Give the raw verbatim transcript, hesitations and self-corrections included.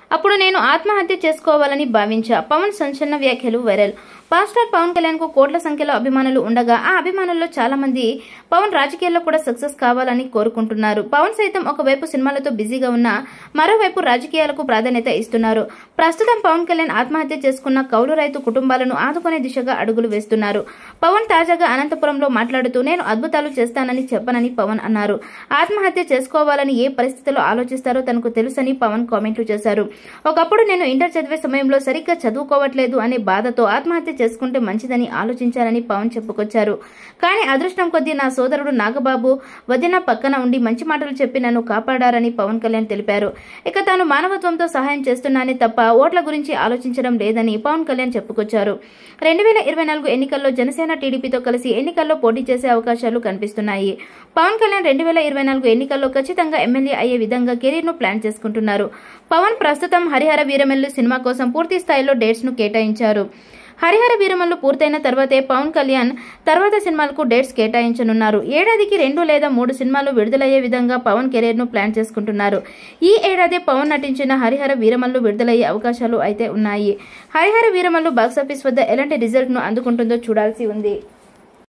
అప్పుడు నేను ఆత్మహత్య చేసుకోవాలని భావించా. పవన్ సంచలన వ్యాఖ్యలు వైరల్. పవర్ స్టార్ పవన్ కళ్యాణ్ కు కోట్ల సంఖ్యలో అభిమానులు ఉండగా ఆ అభిమానుల్లో చాలా మంది పవన్ రాజకీయాల్లో కూడా సక్సెస్ కావాలని కోరుకుంటున్నారు. పవన్ సైతం ఒకవైపు సినిమాలతో బిజీగా ఉన్న మరోవైపు రాజకీయాలకు ప్రాధాన్యత ఇస్తున్నారు. ప్రస్తుతం పవన్ కళ్యాణ్ ఆత్మహత్య చేసుకున్న కౌలు రైతు కుటుంబాలను ఆదుకునే దిశగా అడుగులు వేస్తున్నారు. పవన్ తాజాగా అనంతపురంలో మాట్లాడుతూ నేను అద్భుతాలు చేస్తానని చెప్పనని పవన్ అన్నారు. ఆత్మహత్య చేసుకోవాలని ఏ పరిస్థితుల్లో ఆలోచిస్తారో తనకు తెలుసని పవన్ కామెంట్లు చేశారు. ఒకప్పుడు నేను ఇంటర్ చదివే సమయంలో సరిగ్గా చదువుకోవట్లేదు అనే బాధతో ఆత్మహత్య చేసుకుంటే మంచిదని ఆలోచించాలని పవన్ చెప్పుకొచ్చారు. కానీ అదృష్టం కొద్దీ నా సోదరుడు నాగబాబు వదిన పక్కన ఉండి మంచి మాటలు చెప్పి నన్ను కాపాడారని పవన్ కళ్యాణ్ తెలిపారు. ఇక తాను మానవత్వంతో సహాయం చేస్తున్నానే తప్ప ఓట్ల గురించి ఆలోచించడం లేదని పవన్ కళ్యాణ్ చెప్పుకొచ్చారు. రెండు వేల ఇరవై నాలుగు ఎన్నికల్లో జనసేన టీడీపీతో కలిసి ఎన్నికల్లో పోటీ చేసే అవకాశాలు కనిపిస్తున్నాయి. పవన్ కళ్యాణ్ రెండు వేల ఇరవై నాలుగు ఎన్నికల్లో ఖచ్చితంగా ఎమ్మెల్యే అయ్యే విధంగా కెరీర్ ను ప్లాన్ చేసుకుంటున్నారు. పవన్ ప్రస్తుతం హరిహర వీరమల్లు సినిమా కోసం పూర్తి స్థాయిలో డేట్స్ ను కేటాయించారు. హరిహర వీరమల్లు పూర్తయిన తర్వాతే పవన్ కళ్యాణ్ తర్వాత సినిమాలకు డేట్స్ కేటాయించనున్నారు. ఏడాదికి రెండు లేదా మూడు సినిమాలు విడుదలయ్యే విధంగా పవన్ కెరీర్ ను ప్లాన్ చేసుకుంటున్నారు. ఈ ఏడాది పవన్ నటించిన హరిహర వీరమల్లు విడుదలయ్యే అవకాశాలు అయితే ఉన్నాయి. హరిహర వీరమల్లు బాక్సాఫీస్ వద్ద ఎలాంటి రిజల్ట్ ను అందుకుంటుందో చూడాల్సి ఉంది.